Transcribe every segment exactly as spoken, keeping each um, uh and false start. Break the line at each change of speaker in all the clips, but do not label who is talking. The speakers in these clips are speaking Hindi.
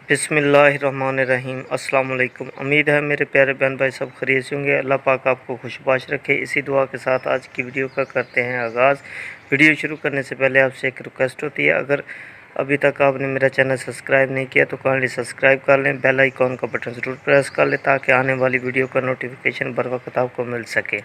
बिस्मिल्लाहिर्रहमानिर्रहीम। अस्सलाम वालेकुम। उम्मीद है मेरे प्यारे बहन भाई सब खैरियत से होंगे। अल्लाह पाक आपको खुशबाश रखे। इसी दुआ के साथ आज की वीडियो का करते हैं आगाज़। वीडियो शुरू करने से पहले आपसे एक रिक्वेस्ट होती है, अगर अभी तक आपने मेरा चैनल सब्सक्राइब नहीं किया तो काइंडली सब्सक्राइब कर लें, बेल आइकॉन का बटन ज़रूर प्रेस कर लें ताकि आने वाली वीडियो का नोटिफिकेशन बर वक्त आपको मिल सके।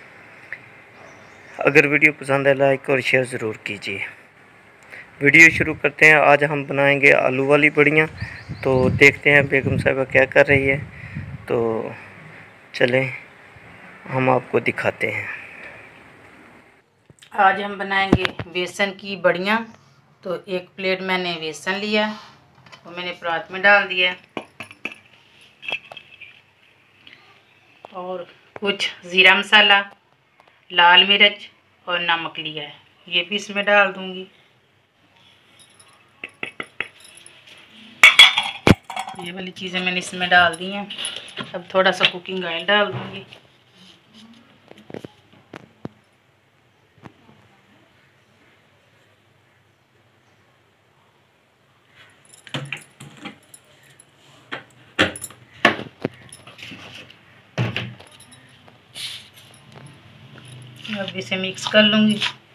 अगर वीडियो पसंद है लाइक और शेयर ज़रूर कीजिए। वीडियो शुरू करते हैं। आज हम बनाएंगे आलू वाली बड़ियाँ। तो देखते हैं बेगम साहिबा क्या कर रही है, तो चलें हम आपको दिखाते हैं।
आज हम बनाएंगे बेसन की बड़ियाँ। तो एक प्लेट मैंने बेसन लिया, वो मैंने परात में डाल दिया और कुछ ज़ीरा मसाला, लाल मिर्च और नमक लिया है, ये भी इसमें डाल दूंगी। ये वाली चीज़ें मैंने इसमें डाल दी हैं। अब थोड़ा सा कुकिंग ऑयल डाल दूंगी। अब इसे मिक्स कर लूँगी।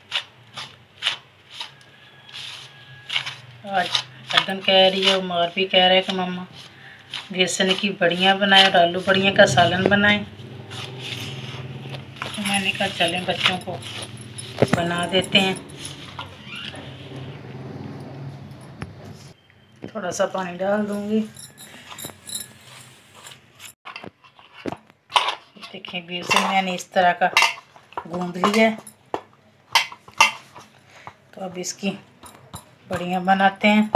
आज अदन कह रही है, उमर भी कह रहा है कि मम्मा बेसन की बड़ियाँ बनाएं और आलू बड़ियाँ का सालन बनाएं। तो मैंने कहा चलें बच्चों को बना देते हैं। थोड़ा सा पानी डाल दूँगी। देखिए बेसन मैंने इस तरह का गूंद लिया है। तो अब इसकी बड़ियाँ बनाते हैं।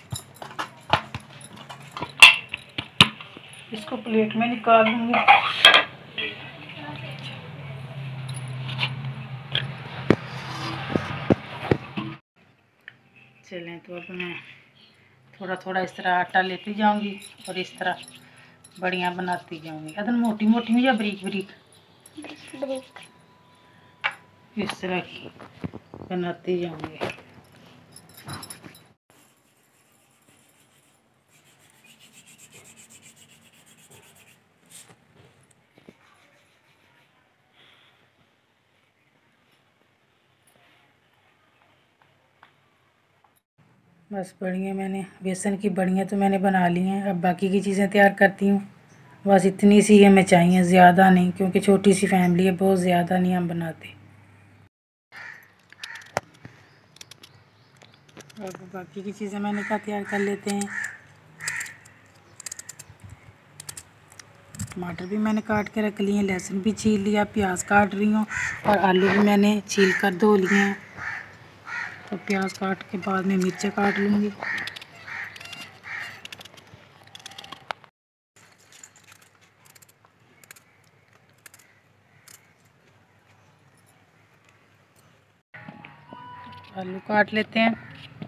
इसको प्लेट में निकाल लूँगी। चलें तो अब मैं थोड़ा थोड़ा इस तरह आटा लेती जाऊंगी और इस तरह बड़ियाँ बनाती जाऊंगी। अदन मोटी मोटी हुई या बरीक बरीक? बरीक। इस तरह की बनाती जाऊंगी। बस बड़ियाँ मैंने बेसन की बड़ियाँ तो मैंने बना ली हैं। अब बाकी की चीज़ें तैयार करती हूँ। बस इतनी सी हमें चाहिए, ज़्यादा नहीं, क्योंकि छोटी सी फैमिली है, बहुत ज़्यादा नहीं हम बनाते। अब बाकी की चीज़ें मैंने कहा तैयार कर लेते हैं। टमाटर भी मैंने काट के रख लिए हैं, लहसुन भी छील लिया, प्याज काट रही हूँ और आलू भी मैंने छील कर धो लिए हैं। तो प्याज काट के बाद में मिर्चें काट लूँगी। आलू काट लेते हैं।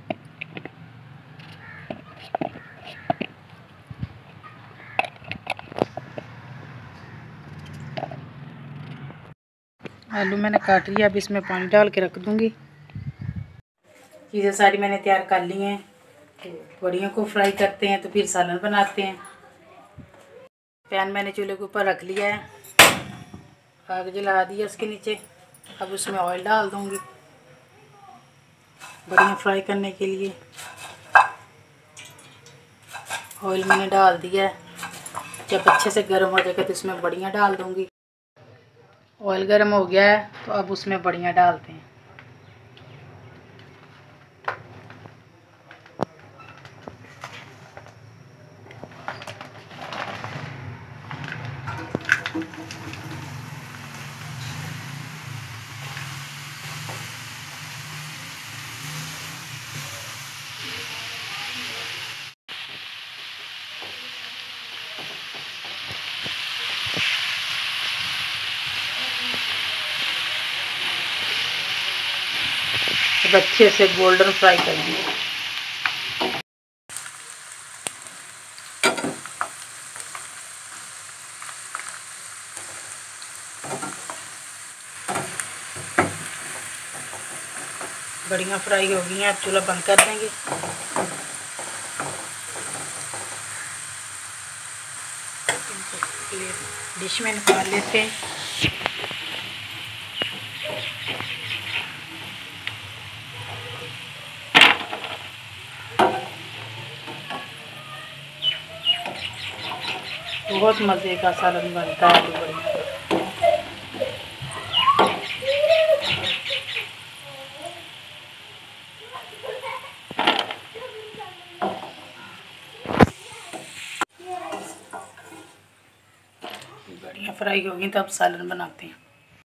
आलू मैंने काट लिया, अब इसमें पानी डाल के रख दूँगी। चीज़ें सारी मैंने तैयार कर ली हैं। तो बड़ियों को फ्राई करते हैं तो फिर सालन बनाते हैं। पैन मैंने चूल्हे के ऊपर रख लिया है, आग जला दिया उसके नीचे। अब उसमें ऑयल डाल दूँगी बड़ियाँ फ्राई करने के लिए। ऑयल मैंने डाल दिया है। जब अच्छे से गर्म हो जाएगा तो इसमें बड़ियाँ डाल दूँगी। ऑयल गर्म हो गया है तो अब उसमें बड़ियाँ डालते हैं। अब अच्छे से गोल्डन फ्राई कर दिए। बड़ियाँ फ्राई हो गई हैं, अब चूल्हा बंद कर देंगे। डिश में निकाल लेते हैं। बहुत मज़े का सालन बनता है आलू बड़ी का। बढ़िया फ्राई होगी तब सालन बनाते हैं।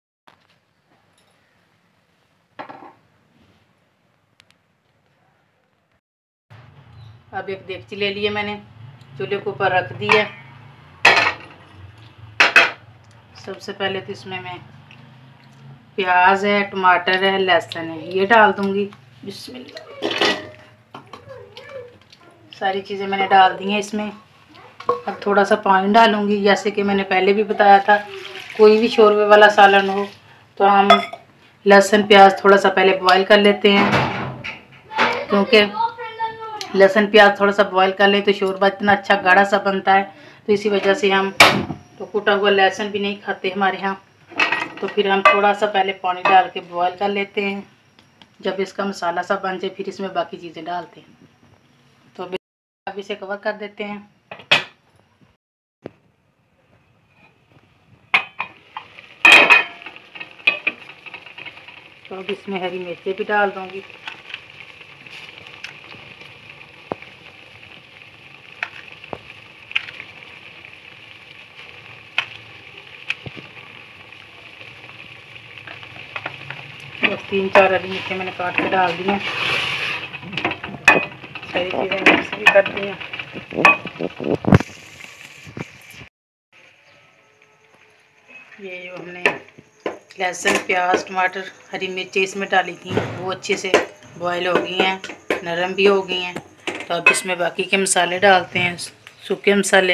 अब एक देगची ले लिए मैंने, चूल्हे के ऊपर रख दिया। सबसे पहले तो इसमें मैं प्याज है, टमाटर है, लहसुन है, ये डाल दूंगी। बिस्मिल्लाह। सारी चीज़ें मैंने डाल दी हैं इसमें। अब थोड़ा सा पानी डालूंगी। जैसे कि मैंने पहले भी बताया था, कोई भी शोरबे वाला सालन हो तो हम लहसुन प्याज थोड़ा सा पहले बॉईल कर लेते हैं, क्योंकि लहसुन प्याज थोड़ा सा बॉईल कर लें तो शोरबा इतना अच्छा गाढ़ा सा बनता है। तो इसी वजह से हम तो कूटा हुआ लहसुन भी नहीं खाते हमारे यहाँ, तो फिर हम थोड़ा सा पहले पानी डाल के बॉईल कर लेते हैं। जब इसका मसाला सा बन जाए फिर इसमें बाकी चीज़ें डालते हैं। तो अब इसे कवर कर देते हैं। तो अब इसमें हरी मिर्चें भी डाल दूँगी। बस तीन चार हरी मिर्चें मैंने काट के डाल दी हैं। सारी चीज़ें मिक्स भी कर दी हैं। ये जो हमने लहसुन प्याज टमाटर हरी मिर्चें इसमें डाली थी वो अच्छे से बॉयल हो गई हैं, नरम भी हो गई हैं। तो अब इसमें बाकी के मसाले डालते हैं। सूखे मसाले,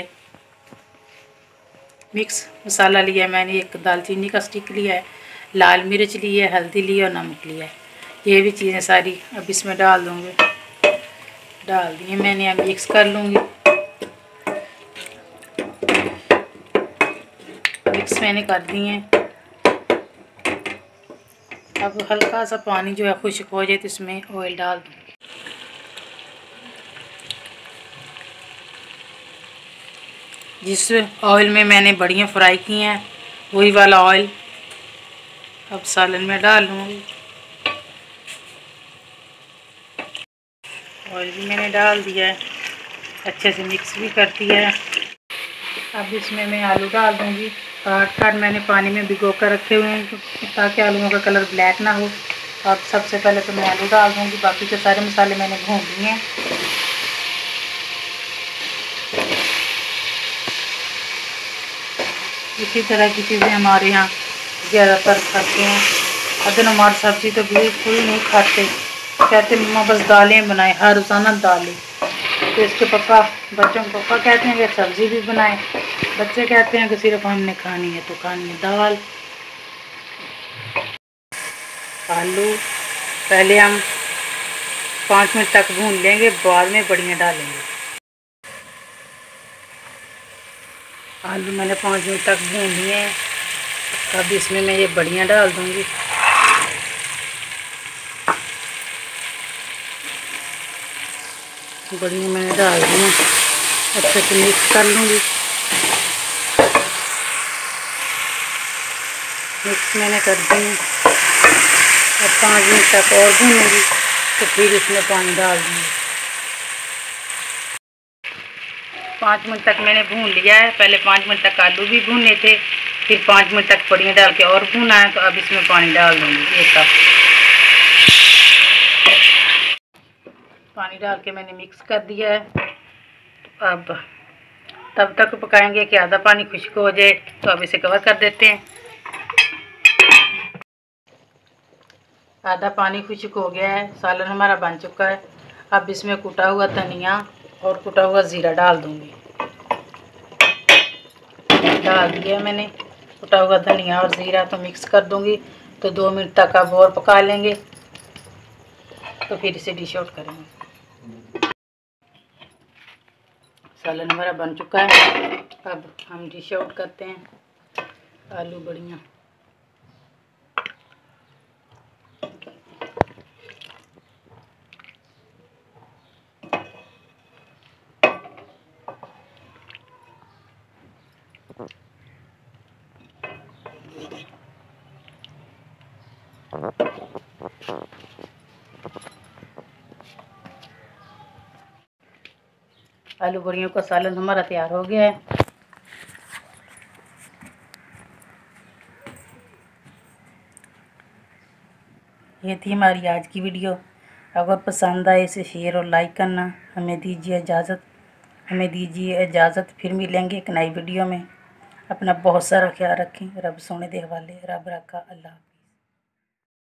मिक्स मसाला लिया मैंने, एक दालचीनी का स्टिक लिया है, लाल मिर्च ली है, हल्दी ली है और नमक लिया है। ये भी चीज़ें सारी अब इसमें डाल दूँगी। डाल दिए मैंने, अब मिक्स कर लूँगी। मिक्स मैंने कर दिए। अब हल्का सा पानी जो है खुश्क हो जाए तो इसमें ऑयल डाल दूँ। जिस ऑयल में मैंने बढ़िया फ्राई की हैं वही वाला ऑयल अब सालन में डाल लूँगी। ऑयल भी मैंने डाल दिया है, अच्छे से मिक्स भी कर दिया है। अब इसमें मैं आलू डाल दूँगी। काट काट मैंने पानी में भिगो कर रखे हुए हैं ताकि आलूओं का कलर ब्लैक ना हो। अब सबसे पहले तो मैं आलू डाल दूँगी। बाकी के सारे मसाले मैंने भून लिए हैं। इसी तरह की चीज़ें हमारे यहाँ ज़्यादातर खाते हैं। अदन हमारी सब्ज़ी तो बिल्कुल नहीं खाते, कहते मम्मा बस दालें बनाए, हर रोज़ाना दालें। तो इसके पापा बच्चों के पापा कहते हैं कि सब्ज़ी भी बनाए, बच्चे कहते हैं कि सिर्फ हमने खानी है तो खानी है दाल। आलू पहले हम पाँच मिनट तक भून लेंगे, बाद में बड़ियाँ डालेंगे। आलू मैंने पाँच मिनट तक भून लिए हैं। अब इसमें मैं ये बड़ियाँ डाल दूँगी। बड़ियाँ मैंने डाल दी हैं, अच्छे से मिक्स कर लूँगी। मिक्स मैंने कर दी है। अब पाँच मिनट तक और भूनूँगी तो फिर इसमें पानी डाल दूँगी। पाँच मिनट तक मैंने भून लिया है। पहले पाँच मिनट तक आलू भी भूने थे, फिर पाँच मिनट तक बड़ियाँ डाल के और भूना है। तो अब इसमें पानी डाल दूँगी एक कप। पानी डाल के मैंने मिक्स कर दिया है। अब तब तक पकाएंगे कि आधा पानी खुश्क हो जाए। तो अब इसे कवर कर देते हैं। आधा पानी खुश्क हो गया है, सालन हमारा बन चुका है। अब इसमें कुटा हुआ धनिया और कुटा हुआ ज़ीरा डाल दूँगी। डाल दिया मैंने कुटा हुआ धनिया और ज़ीरा, तो मिक्स कर दूँगी। तो दो मिनट तक अब और पका लेंगे, तो फिर इसे डिश आउट करेंगे। सालन हमारा बन चुका है। अब हम डिश आउट करते हैं आलू बड़ियाँ। आलू बड़ियों का सालन हमारा तैयार हो गया है। ये थी हमारी आज की वीडियो। अगर पसंद आए इसे शेयर और लाइक करना। हमें दीजिए इजाज़त हमें दीजिए इजाज़त फिर मिलेंगे एक नई वीडियो में। अपना बहुत सारा ख्याल रखें। रब सोने दे हवाले। रब रखा। अल्लाह।